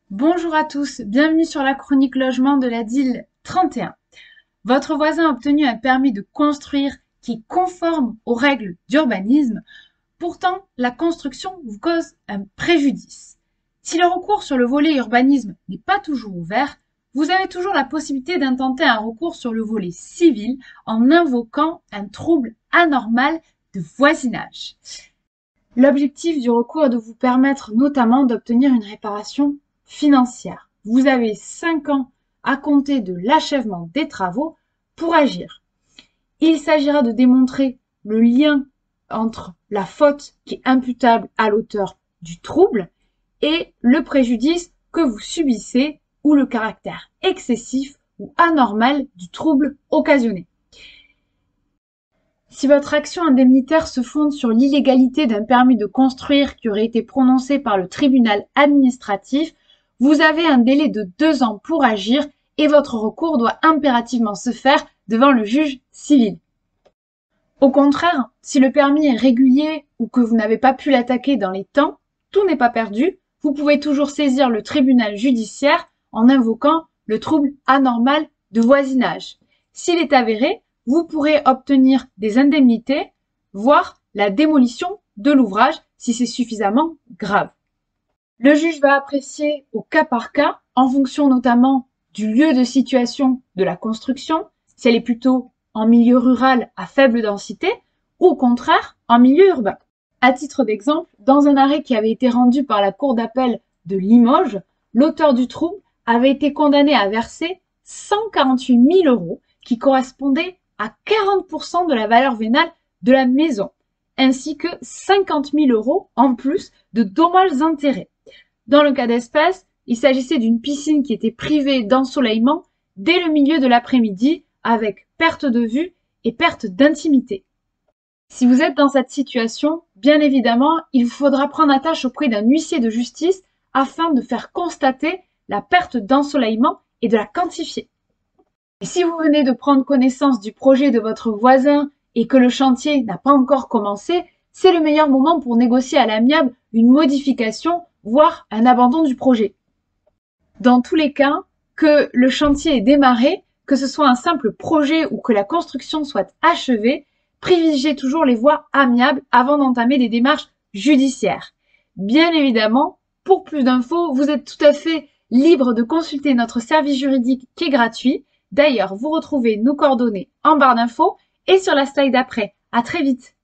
Bonjour à tous, bienvenue sur la chronique logement de la DIL 31. Votre voisin a obtenu un permis de construire qui est conforme aux règles d'urbanisme. Pourtant, la construction vous cause un préjudice. Si le recours sur le volet urbanisme n'est pas toujours ouvert, vous avez toujours la possibilité d'intenter un recours sur le volet civil en invoquant un trouble anormal de voisinage. L'objectif du recours est de vous permettre notamment d'obtenir une réparation financière. Vous avez 5 ans à compter de l'achèvement des travaux pour agir. Il s'agira de démontrer le lien entre la faute qui est imputable à l'auteur du trouble et le préjudice que vous subissez ou le caractère excessif ou anormal du trouble occasionné. Si votre action indemnitaire se fonde sur l'illégalité d'un permis de construire qui aurait été prononcé par le tribunal administratif, vous avez un délai de 2 ans pour agir et votre recours doit impérativement se faire devant le juge civil. Au contraire, si le permis est régulier ou que vous n'avez pas pu l'attaquer dans les temps, tout n'est pas perdu. Vous pouvez toujours saisir le tribunal judiciaire en invoquant le trouble anormal de voisinage. S'il est avéré, vous pourrez obtenir des indemnités, voire la démolition de l'ouvrage si c'est suffisamment grave. Le juge va apprécier au cas par cas, en fonction notamment du lieu de situation de la construction, si elle est plutôt en milieu rural à faible densité ou au contraire en milieu urbain. À titre d'exemple, dans un arrêt qui avait été rendu par la cour d'appel de Limoges, l'auteur du trouble avait été condamné à verser 148 000 € qui correspondaient à 40% de la valeur vénale de la maison, ainsi que 50 000 € en plus de dommages-intérêts. Dans le cas d'espèce, il s'agissait d'une piscine qui était privée d'ensoleillement dès le milieu de l'après-midi avec perte de vue et perte d'intimité. Si vous êtes dans cette situation, bien évidemment, il vous faudra prendre attache auprès d'un huissier de justice afin de faire constater la perte d'ensoleillement et de la quantifier. Et si vous venez de prendre connaissance du projet de votre voisin et que le chantier n'a pas encore commencé, c'est le meilleur moment pour négocier à l'amiable une modification, voire un abandon du projet. Dans tous les cas, que le chantier ait démarré, que ce soit un simple projet ou que la construction soit achevée, privilégiez toujours les voies amiables avant d'entamer des démarches judiciaires. Bien évidemment, pour plus d'infos, vous êtes tout à fait libre de consulter notre service juridique qui est gratuit. D'ailleurs, vous retrouvez nos coordonnées en barre d'infos et sur la slide d'après. À très vite!